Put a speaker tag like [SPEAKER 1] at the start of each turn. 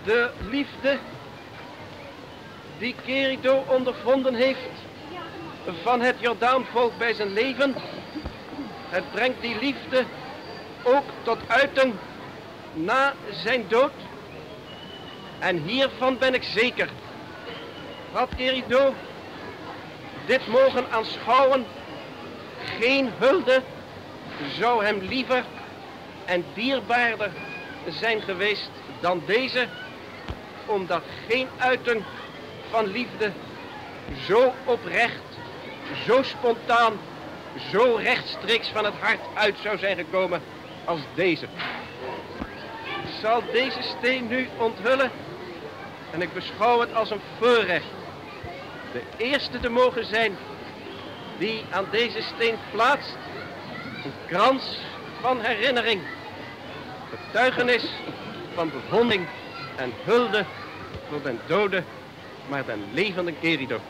[SPEAKER 1] De liefde die Querido ondervonden heeft van het Jordaanvolk bij zijn leven, het brengt die liefde ook tot uiting na zijn dood. En hiervan ben ik zeker. Had Querido dit mogen aanschouwen, geen hulde zou hem liever en dierbaarder zijn geweest dan deze, omdat geen uiting van liefde zo oprecht, zo spontaan, zo rechtstreeks van het hart uit zou zijn gekomen als deze. Ik zal deze steen nu onthullen en ik beschouw het als een voorrecht de eerste te mogen zijn die aan deze steen plaatst, een krans van herinnering, getuigenis van bewondering en hulde voor den dode, maar den levende Querido.